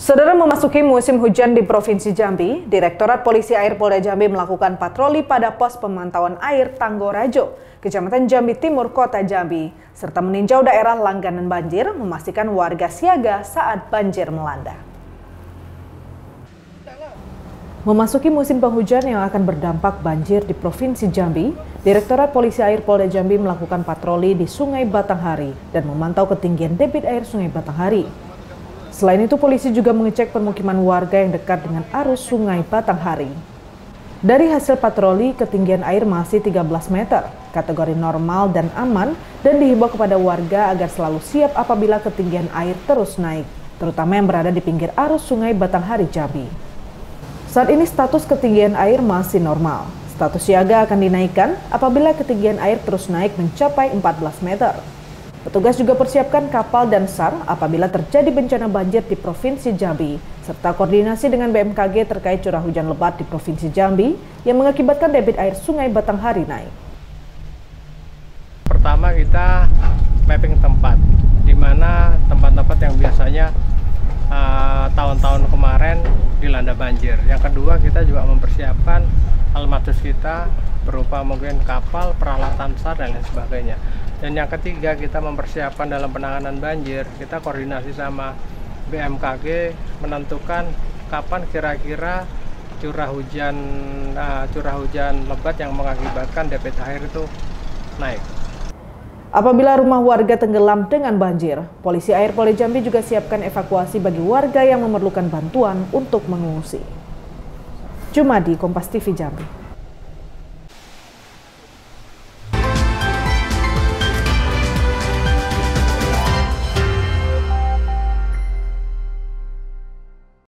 Saudara, memasuki musim hujan di Provinsi Jambi, Direktorat Polisi Air Polda Jambi melakukan patroli pada pos pemantauan air Tanggorajo, Kecamatan Jambi Timur, Kota Jambi, serta meninjau daerah langganan banjir, memastikan warga siaga saat banjir melanda. Memasuki musim penghujan yang akan berdampak banjir di Provinsi Jambi, Direktorat Polisi Air Polda Jambi melakukan patroli di Sungai Batanghari dan memantau ketinggian debit air Sungai Batanghari. Selain itu, polisi juga mengecek permukiman warga yang dekat dengan arus Sungai Batanghari. Dari hasil patroli, ketinggian air masih 13 meter, kategori normal dan aman, dan dihimbau kepada warga agar selalu siap apabila ketinggian air terus naik, terutama yang berada di pinggir arus Sungai Batanghari Jambi. Saat ini status ketinggian air masih normal. Status siaga akan dinaikkan apabila ketinggian air terus naik mencapai 14 meter. Petugas juga persiapkan kapal dan SAR apabila terjadi bencana banjir di Provinsi Jambi, serta koordinasi dengan BMKG terkait curah hujan lebat di Provinsi Jambi yang mengakibatkan debit air Sungai Batanghari naik. Pertama, kita mapping tempat, di mana tempat-tempat yang biasanya tahun-tahun kemarin dilanda banjir. Yang kedua, kita juga mempersiapkan almatus kita berupa mungkin kapal, peralatan SAR, dan lain sebagainya. Dan yang ketiga, kita mempersiapkan dalam penanganan banjir, kita koordinasi sama BMKG menentukan kapan kira-kira curah hujan lebat yang mengakibatkan debit air itu naik. Apabila rumah warga tenggelam dengan banjir, Polisi Air Polda Jambi juga siapkan evakuasi bagi warga yang memerlukan bantuan untuk mengungsi. Jumadi, Kompas TV Jambi.